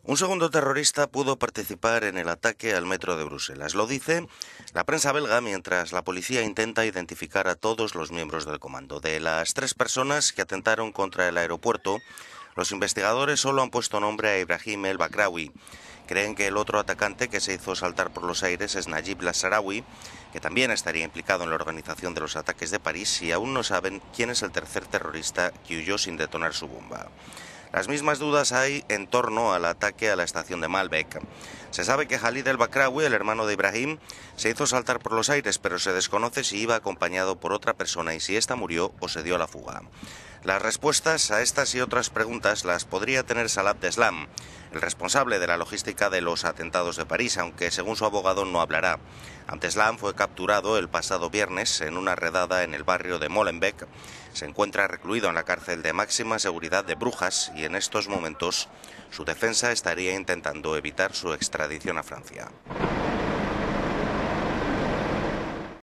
Un segundo terrorista pudo participar en el ataque al metro de Bruselas. Lo dice la prensa belga mientras la policía intenta identificar a todos los miembros del comando. De las 3 personas que atentaron contra el aeropuerto, los investigadores solo han puesto nombre a Ibrahim El Bakraoui. Creen que el otro atacante que se hizo saltar por los aires es Najib Lasarawi, que también estaría implicado en la organización de los ataques de París, y aún no saben quién es el tercer terrorista que huyó sin detonar su bomba. Las mismas dudas hay en torno al ataque a la estación de Malbec. Se sabe que Khalid El Bakraoui, el hermano de Ibrahim, se hizo saltar por los aires, pero se desconoce si iba acompañado por otra persona y si ésta murió o se dio a la fuga. Las respuestas a estas y otras preguntas las podría tener Salah Abdeslam, el responsable de la logística de los atentados de París, aunque según su abogado no hablará. Abdeslam fue capturado el pasado viernes en una redada en el barrio de Molenbeek. Se encuentra recluido en la cárcel de máxima seguridad de Brujas y en estos momentos su defensa estaría intentando evitar su extradición a Francia.